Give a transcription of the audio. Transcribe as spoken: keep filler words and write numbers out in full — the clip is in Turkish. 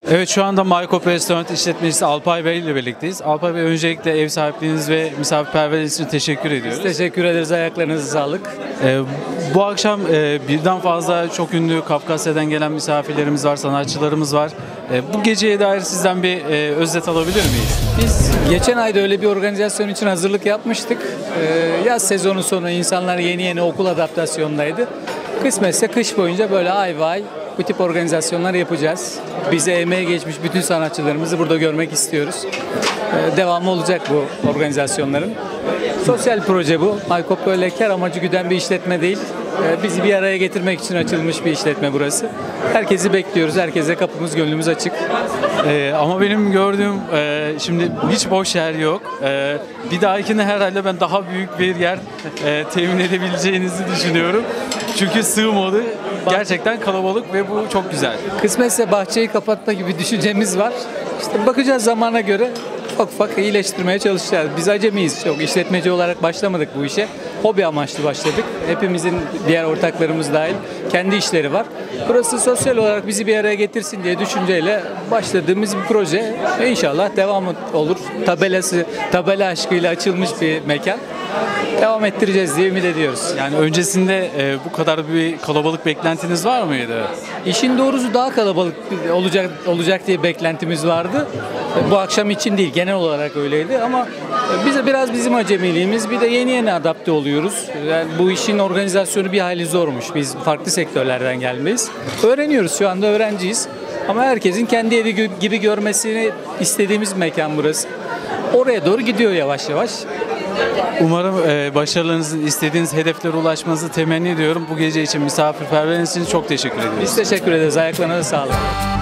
Evet, şu anda Maykop Restoran işletmecisi Alpay Bey ile birlikteyiz. Alpay Bey, öncelikle ev sahipliğiniz ve misafirperverliğiniz için teşekkür ediyoruz. Biz teşekkür ederiz. Ayaklarınıza sağlık. Ee, bu akşam e, birden fazla çok ünlü Kafkasya'dan gelen misafirlerimiz var, sanatçılarımız var. E, bu geceye dair sizden bir e, özet alabilir miyiz? Biz geçen ayda öyle bir organizasyon için hazırlık yapmıştık. Ee, yaz sezonu sonu insanlar yeni yeni okul adaptasyonundaydı. Kısmetse kış boyunca böyle ay vay bu tip organizasyonlar yapacağız. Bize emeği geçmiş bütün sanatçılarımızı burada görmek istiyoruz. Ee, devamı olacak bu organizasyonların. Sosyal proje bu. Maykop böyle kar amacı güden bir işletme değil. Ee, bizi bir araya getirmek için açılmış bir işletme burası. Herkesi bekliyoruz. Herkese kapımız, gönlümüz açık. Ee, ama benim gördüğüm e, şimdi hiç boş yer yok. E, bir dahakine herhalde ben daha büyük bir yer e, temin edebileceğinizi düşünüyorum. Çünkü sığmadı. Gerçekten kalabalık ve bu çok güzel. Kısmetse bahçeyi kapatma gibi düşüncemiz var. İşte bakacağız zamana göre ufak ufak iyileştirmeye çalışacağız. Biz acemiyiz. Çok işletmeci olarak başlamadık bu işe. Hobi amaçlı başladık. Hepimizin diğer ortaklarımız dahil kendi işleri var. Burası sosyal olarak bizi bir araya getirsin diye düşünceyle başladığımız bir proje. Ve İnşallah devamı olur. Tabelası, tabela aşkıyla açılmış bir mekan. Devam ettireceğiz diye ümit ediyoruz. Yani öncesinde e, bu kadar bir kalabalık beklentiniz var mıydı? İşin doğrusu daha kalabalık olacak olacak diye beklentimiz vardı. Bu akşam için değil, genel olarak öyleydi ama bize biraz bizim acemiliğimiz, bir de yeni yeni adapte oluyoruz. Yani bu işin organizasyonu bir hayli zormuş. Biz farklı sektörlerden gelmeyiz. Öğreniyoruz, şu anda öğrenciyiz. Ama herkesin kendi evi gibi görmesini istediğimiz mekan burası. Oraya doğru gidiyor yavaş yavaş. Umarım e, başarılarınızın, istediğiniz hedeflere ulaşmanızı temenni ediyorum. Bu gece için misafirperverliğiniz için çok teşekkür ediyoruz. Biz teşekkür ederiz. Ayaklarına da sağlık.